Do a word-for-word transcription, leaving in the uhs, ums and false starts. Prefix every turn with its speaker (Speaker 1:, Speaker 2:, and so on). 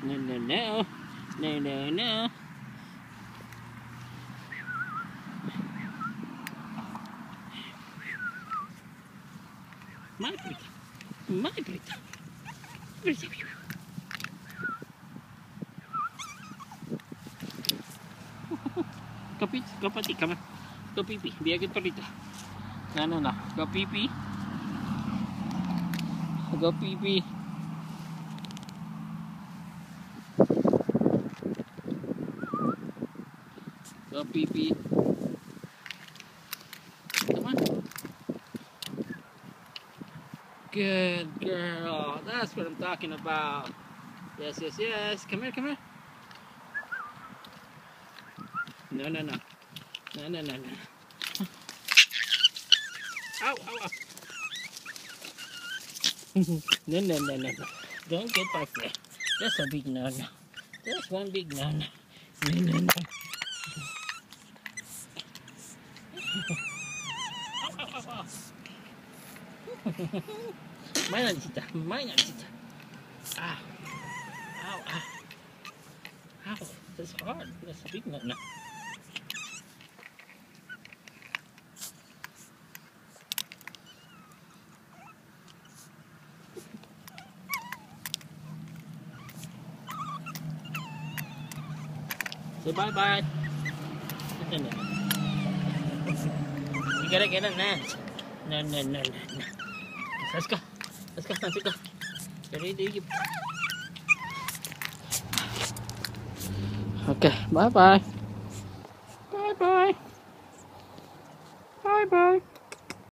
Speaker 1: No, no, no. No, no, no. My Brita. My Brita. Brita. Go pee, go potty, come on. Go pee pee. Be a good Brita. No, no, no. Go pee pee. Go pee pee. Go pee pee. Come on. Good girl. That's what I'm talking about. Yes, yes, yes. Come here, come here. No, no, no. No, no, no, no. Ow, ow, ow. No, no, no, no, no. Don't get back there. That's a big no-no. That's one big no-no. No, no, no. Mine on Tita. Mine on Tita. Ow. Ow, ow. Ow. That's hard. That's a big no-no. Say bye-bye. No, no. You gotta get on that. No, no, no, no, no. Let's go. Let's go. Let's go. Ready to go. Okay. Bye-bye. Bye-bye. Bye-bye.